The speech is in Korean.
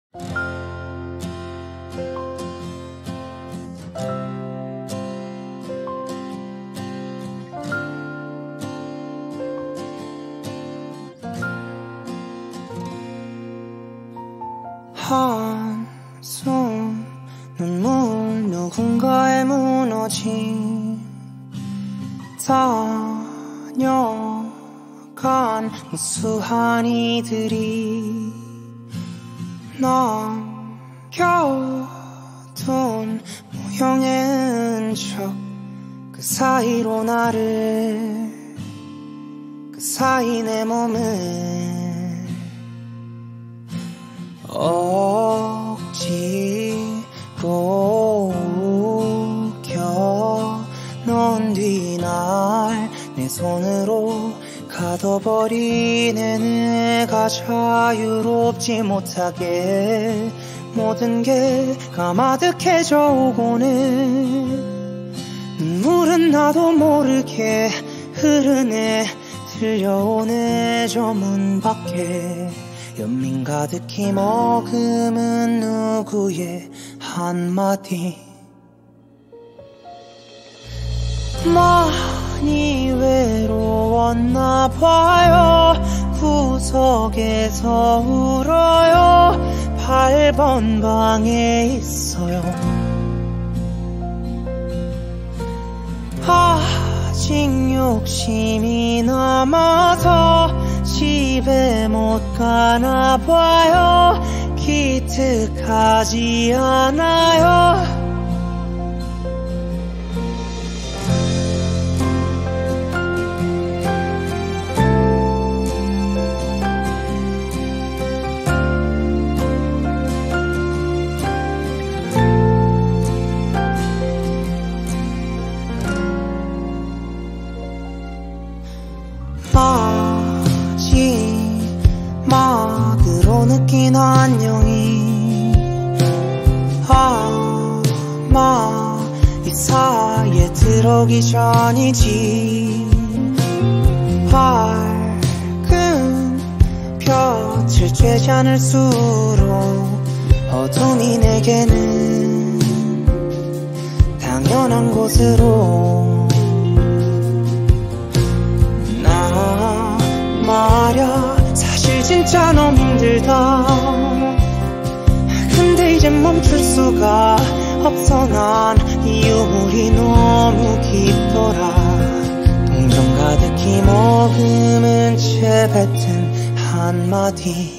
한숨 눈물 누군가의 무너진 다녀간 무수한 이들이 남겨둔 모형의 흔적 그 사이로 나를 그 사이 내 몸을 억지로 웃겨놓은 뒤날 내 손으로 가둬버린 내가 자유롭지 못하게 모든 게 까마득해져 오고는 눈물은 나도 모르게 흐르네 들려오네 저 문 밖에 연민 가득히 머금은 누구의 한마디 많이 외로웠나 봐요 구석에서 울어요 8번 방에 있어요 아직 욕심이 남아서 집에 못 가나 봐요 기특하지 않아요 마지막으로 느낀 안녕이 아마 이 사이에 들어오기 전이지 밝은 볕을 쬐지 않을수록 어둠이 내게는 당연한 곳으로 나 말야 사실 진짜 너무 힘들다 근데 이젠 멈출 수가 없어 난 이 우울이 너무 깊더라 동정 가득히 머금은 채 뱉은 한마디